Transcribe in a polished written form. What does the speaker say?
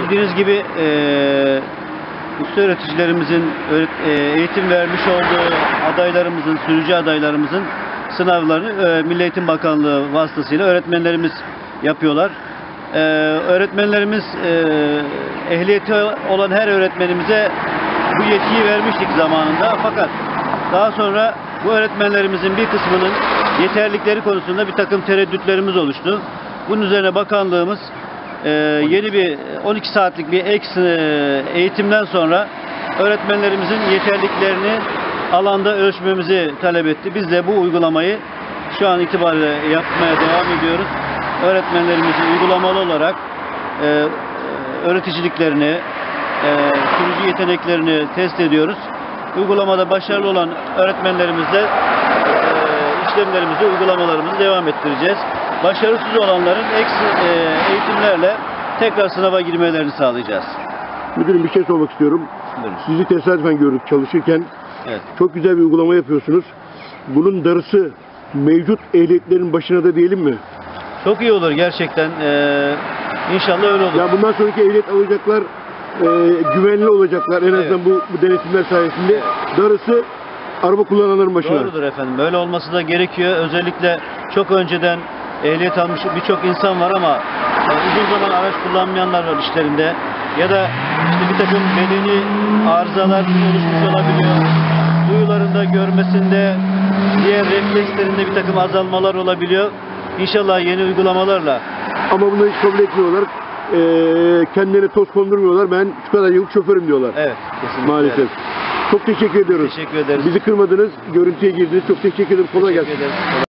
Bildiğiniz gibi usta öğreticilerimizin eğitim vermiş olduğu adaylarımızın, sürücü adaylarımızın sınavlarını Milli Eğitim Bakanlığı vasıtasıyla öğretmenlerimiz yapıyorlar. Öğretmenlerimiz ehliyeti olan her öğretmenimize bu yetkiyi vermiştik zamanında. Fakat daha sonra bu öğretmenlerimizin bir kısmının yeterlilikleri konusunda bir takım tereddütlerimiz oluştu. Bunun üzerine bakanlığımız yeni bir 12 saatlik bir eğitimden sonra öğretmenlerimizin yeterliliklerini alanda ölçmemizi talep etti. Biz de bu uygulamayı şu an itibariyle yapmaya devam ediyoruz. Öğretmenlerimizi uygulamalı olarak öğreticiliklerini, sürücü yeteneklerini test ediyoruz. Uygulamada başarılı olan öğretmenlerimizle işlemlerimizi, uygulamalarımızı devam ettireceğiz. Başarısız olanların eğitimlerle tekrar sınava girmelerini sağlayacağız. Müdürüm, bir şey sormak istiyorum. Buyurun. Sizi tesadüfen gördük çalışırken. Evet. Çok güzel bir uygulama yapıyorsunuz. Bunun darısı mevcut ehliyetlerin başına da diyelim mi? Çok iyi olur gerçekten. İnşallah öyle olur. Ya bundan sonraki ehliyet alacaklar güvenli olacaklar. En azından bu denetimler sayesinde. Evet. Darısı araba kullananların başına. Doğrudur efendim. Böyle olması da gerekiyor. Özellikle çok önceden ehliyet almış birçok insan var ama uzun zaman araç kullanmayanlar var işlerinde. Ya da işte bir takım bedeni arızalar oluşmuş olabiliyor. Duyularında, görmesinde, diğer reflekslerinde bir takım azalmalar olabiliyor. İnşallah yeni uygulamalarla. Ama bunu hiç kabul etmiyorlar. Kendilerine toz kondurmuyorlar. Ben şu kadar yıllık şoförüm diyorlar. Evet, kesinlikle. Maalesef. Evet. Çok teşekkür ediyoruz. Teşekkür ederiz. Bizi kırmadınız, görüntüye girdiniz. Çok teşekkür ederim. Kolay gelsin. Teşekkür ederiz.